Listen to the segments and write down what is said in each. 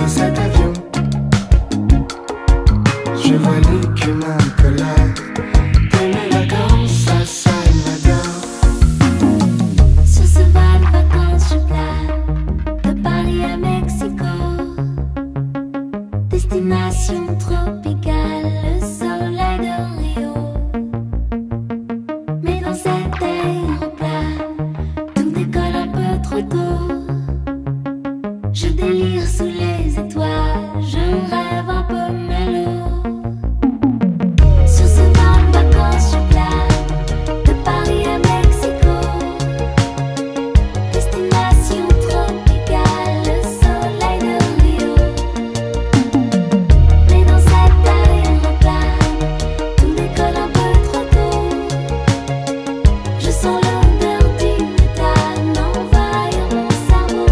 dans cet avion, je vois l'écume incolore de mes vacances à Salvador. Sur ce vol vacances je plane de Paris à Mexico, destination tropicale, le soleil de Rio. Mais dans cet aéroplane, tout décolle un peu trop tôt. Je délire sous les étoiles, je rêve un peu mélo. Sur ce vol vacances je plane de Paris à Mexico, destination tropicale, le soleil de Rio. Mais dans cet aéroplane, tout décolle un peu trop tôt. Je sens l'odeur du méthane envahir mon cerveau.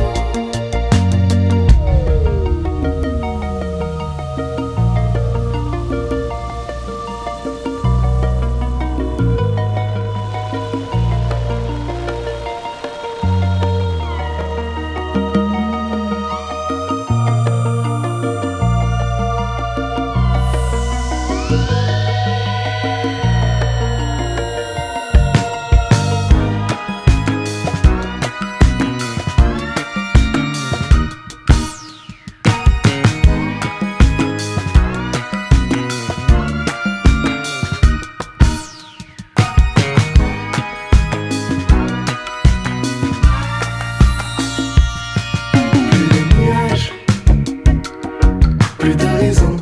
Plus de nuages, plus d'horizon.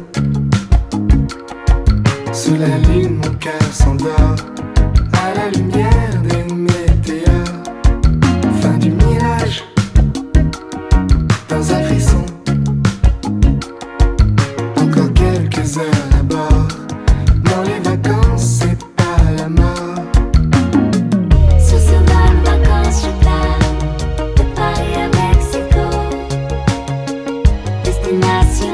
Sous la lune, mon cœur s'endort à la lumière des météores. Fin du mirage, dans un frisson. Encore quelques heures à bord. Dans les vacances, c'est pas la mort. Sur ce vol vacances je plane de Paris à Mexico, destination